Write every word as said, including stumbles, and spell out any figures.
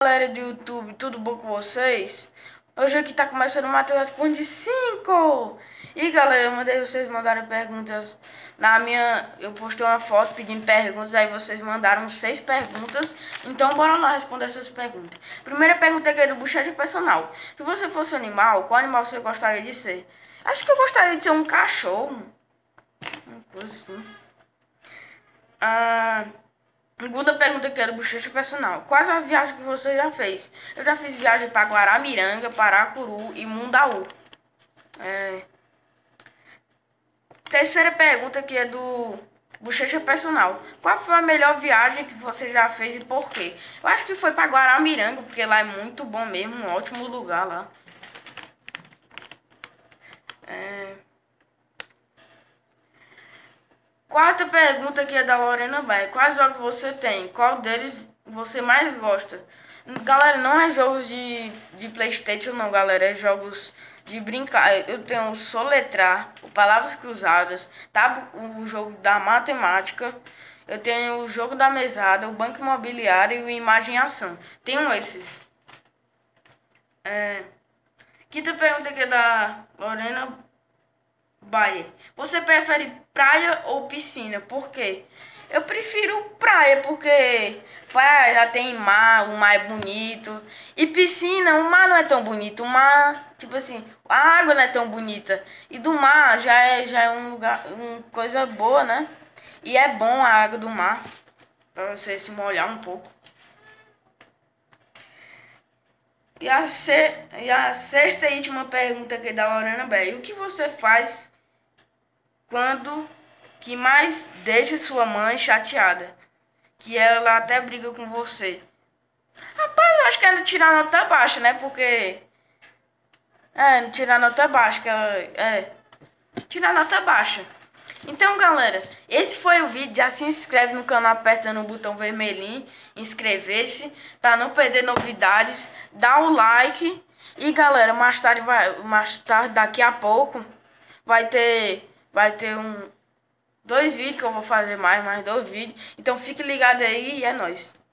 Galera do YouTube, tudo bom com vocês? Hoje aqui tá começando o Matheus Responde cinco. E galera, eu mandei vocês mandarem perguntas na minha... Eu postei uma foto pedindo perguntas, aí vocês mandaram seis perguntas. Então bora lá responder essas perguntas. Primeira pergunta aqui é do Bochecha Personal. Se você fosse animal, qual animal você gostaria de ser? Acho que eu gostaria de ser um cachorro. Uma coisa assim. Ah... Segunda pergunta que era do Bochecha Personal. Quais as viagens que você já fez? Eu já fiz viagem para Guaramiranga, Paracuru e Mundaú. É... Terceira pergunta que é do Bochecha Personal. Qual foi a melhor viagem que você já fez e por quê? Eu acho que foi para Guaramiranga, porque lá é muito bom mesmo, um ótimo lugar lá. É... Quarta pergunta que é da Lorena Baia. Quais jogos você tem? Qual deles você mais gosta? Galera, não é jogos de, de Playstation não, galera. É jogos de brincar. Eu tenho Soletrar, o Palavras Cruzadas, tá? O jogo da matemática. Eu tenho o jogo da mesada, o Banco Imobiliário e o Imagem e Ação. Tenho esses. É... Quinta pergunta que é da Lorena Baia. Você prefere praia ou piscina? Por quê? Eu prefiro praia porque praia já tem mar, o mar é bonito. E piscina, o mar não é tão bonito. O mar, tipo assim, a água não é tão bonita. E do mar já é, já é um lugar, uma coisa boa, né? E é bom a água do mar para você se molhar um pouco. E a, se, e a sexta e última pergunta aqui da Lorena Bell. O que você faz quando que mais deixa sua mãe chateada? Que ela até briga com você. Rapaz, eu acho que é tirar nota baixa, né? Porque... É, tirar nota baixa, que ela... É, tirar nota baixa. Então, galera, esse foi o vídeo. Já se inscreve no canal apertando o botão vermelhinho, inscrever-se, para não perder novidades. Dá o like. E, galera, mais tarde, vai, mais tarde, daqui a pouco, vai ter... Vai ter um... Dois vídeos que eu vou fazer mais, mais dois vídeos. Então fique ligado aí e é nóis.